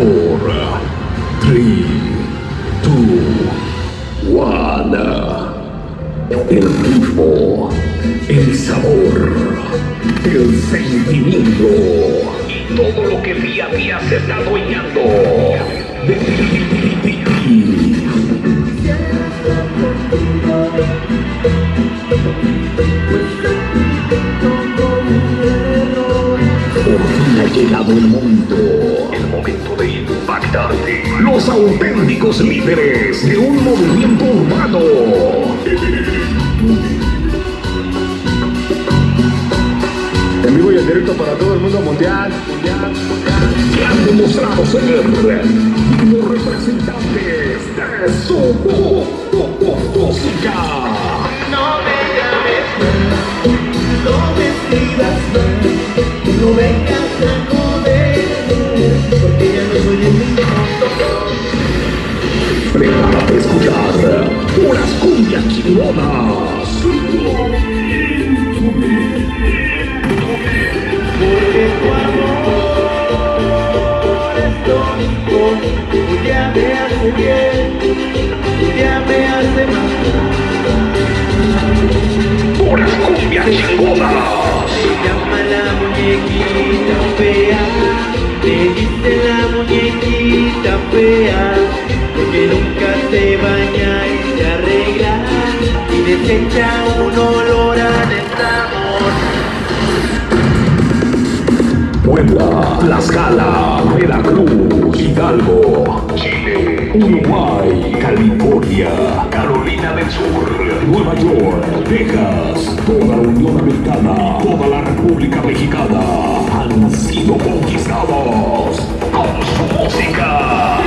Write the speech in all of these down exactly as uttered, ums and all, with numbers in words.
four, three, two, one. El ritmo, el sabor, el sentimiento y todo lo que día a día se está adueñando de ti. Por fin ha llegado el momento, el momento de impactarte. Los auténticos líderes de un movimiento urbano. En vivo y en directo para todo el mundo mundial, mundial, mundial. Que han demostrado ser dignos representantes de su música. No me llames más, no me escribas más, no vengas a joder, porque ya no soy el mismo. Prepárate a escuchar puras cumbias chingonas. Porque tu amor es tónico, tú ya me hace bien, tú ya me hace mal. Puras cumbias chingonas. Se llama la muñequita fea, le dice la muñequita fea, porque nunca se baña y se arregla, y desecha un olor a desamor. Puebla, Tlaxcala, Veracruz, Hidalgo, Chile, Uruguay, California, Carolina del Sur, Nueva York, Texas, toda la Unión Americana, toda la República Mexicana han sido conquistados con su música.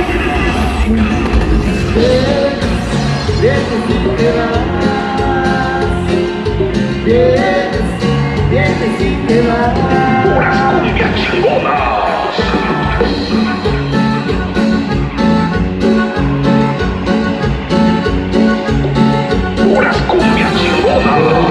Vienes y te vas, vienes, vienes y te vas. Puras cumbias chingonas. Puras cumbias chingonas.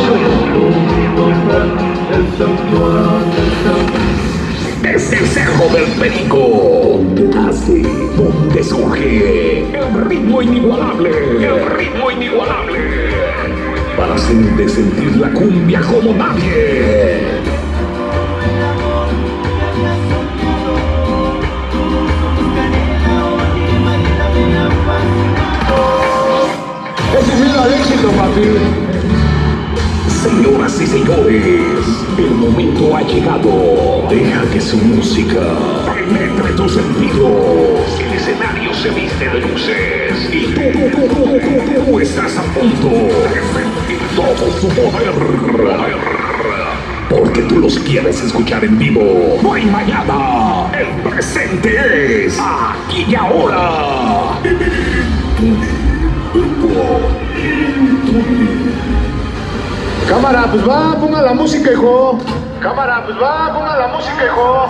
Desde el Cerro del Perico, donde nace, donde surge el ritmo inigualable, el ritmo inigualable, para hacerte sentir la cumbia como nadie. Es sin miedo al éxito, papi. Señoras y señores, el momento ha llegado. Deja que su música penetre tus sentidos. El escenario se viste de luces y tú, tú, tú, tú, tú, tú estás a punto de sentir todo su poder. Porque tú los quieres escuchar en vivo. No hay mañana. El presente es aquí y ahora. Cámara, pues va, ponga la música, hijo. Cámara, pues va, ponga la música, hijo.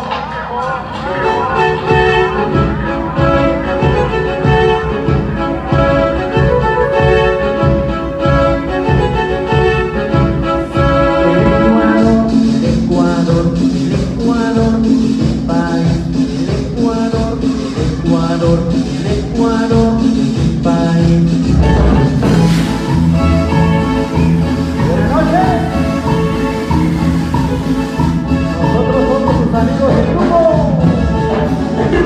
Ecuador, Ecuador, mi país. Ecuador, Ecuador, Ecuador, mi país. Nosotros somos sus amigos del grupo.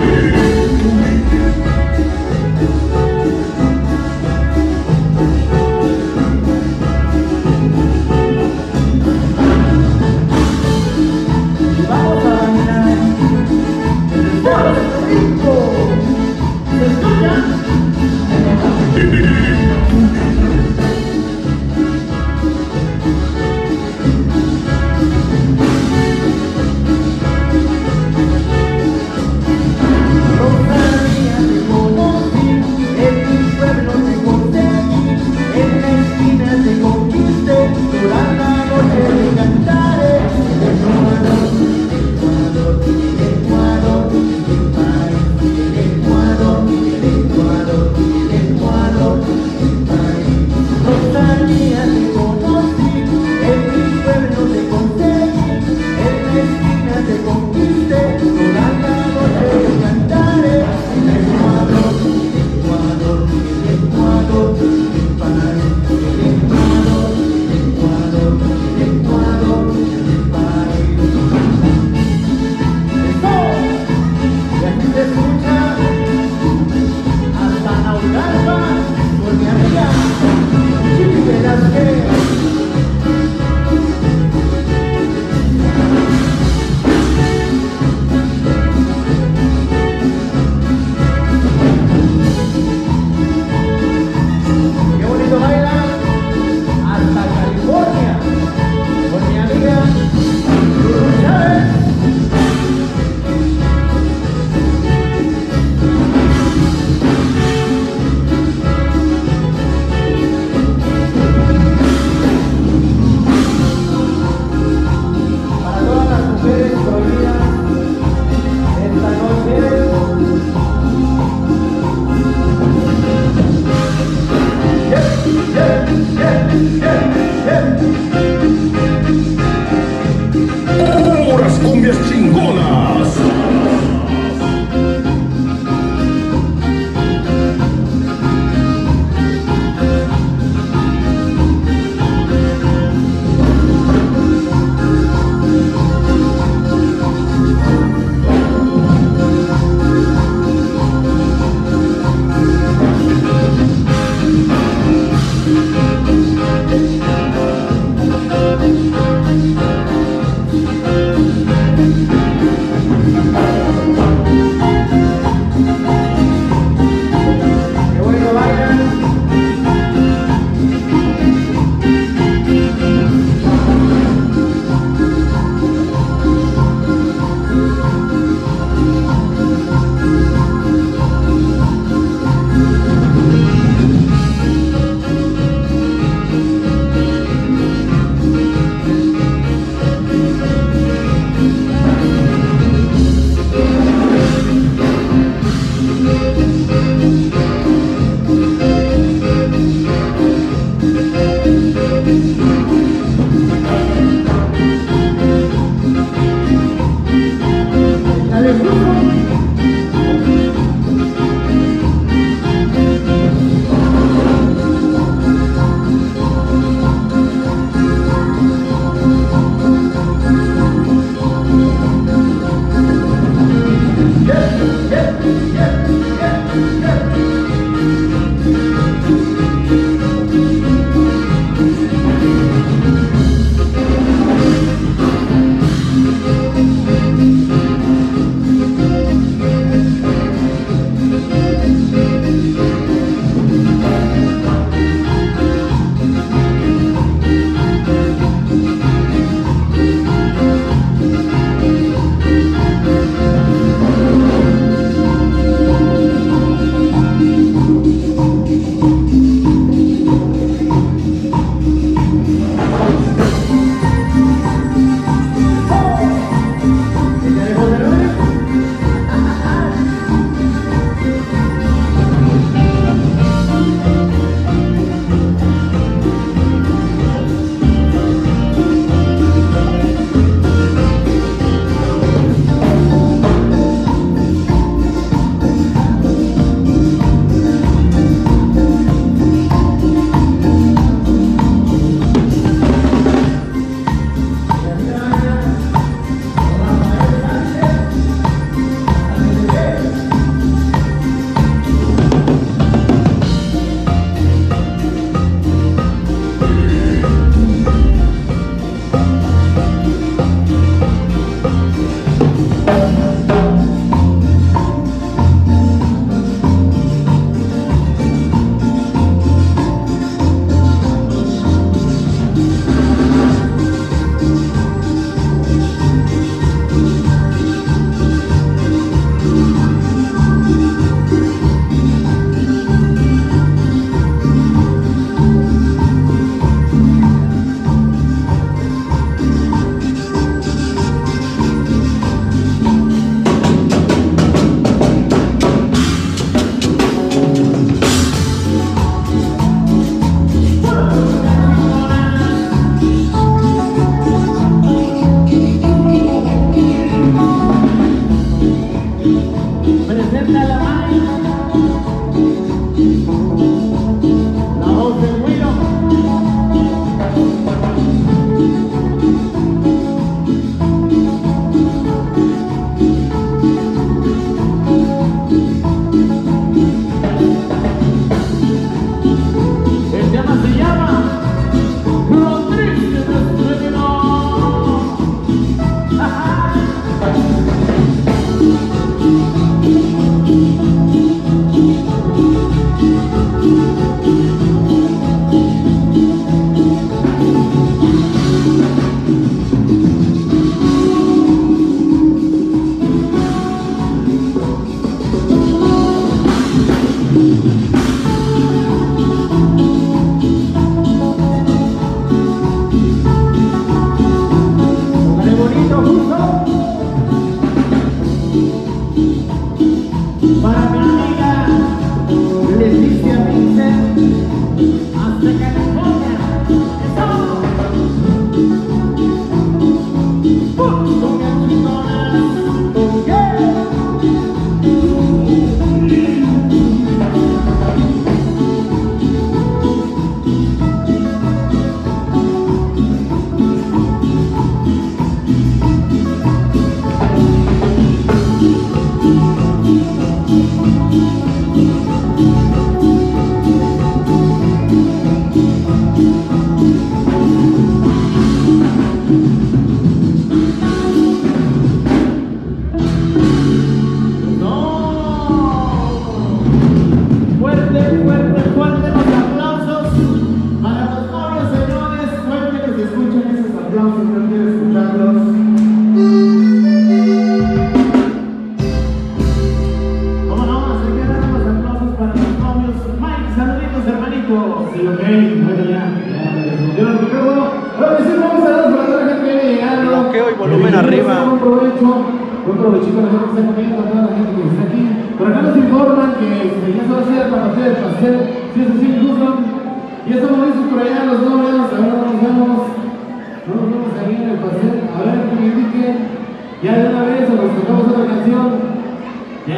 volumen arriba. Un provecho, un provechito a la gente que está comiendo, a toda la gente que está aquí. Por acá nos informan que ya se va a hacer la partida del pastel, si es así, gustan. Y estamos listos por allá los novios, ahora nos vemos. No nos vemos ahí en el pastel, a ver que me indiquen. Ya de una vez o nos tocamos otra canción.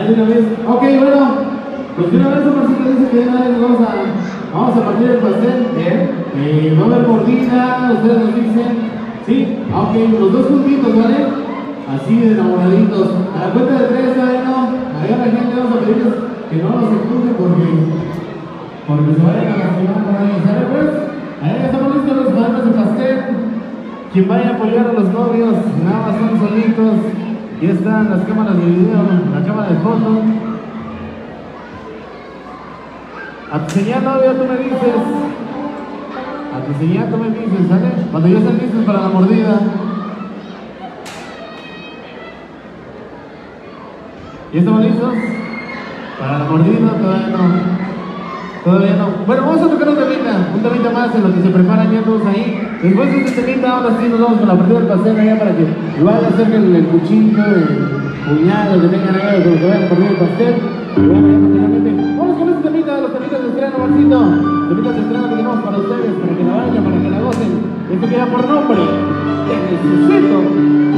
Ahí lo ves. Ok, bueno. Pues de una vez Omarcito dice que de una vez vamos a, vamos a partir el pastel. Bien. Eh, va a haber mordida, ustedes nos dicen. Sí, ok, los dos juntitos, ¿vale? Así de enamoraditos. A la cuenta de tres, todavía no. Allá la gente vamos a pedirles que no los empuje porque, porque se vayan a lastimar por ahí. ¿Sale pues? Ahí estamos listos los jugadores de pastel. Quien vaya a apoyar a los novios, nada más son solitos. Ya están las cámaras de video, la cámara de foto. A tu señal, novio, tú me dices. A tu señal, tú me dices, ¿sale? Cuando ya estén listos para la mordida. ¿Ya estamos listos? Para la mordida, todavía no. Todavía no. Bueno, vamos a tocar un temita, un temita más en lo que se preparan ya todos ahí. Después de este temita, ahora sí nos vamos con la partida del pastel allá para que igual acerquen el cuchillo, el puñal, lo que tengan ahí, con lo que vayan a partir el pastel. Y bueno, ya posteriormente, vamos con este temita, los temitas de estreno, Marcito. Temitas de estreno que tenemos para ustedes, para que la vayan, para que la gocen. Esto queda por nombre, Te Necesito.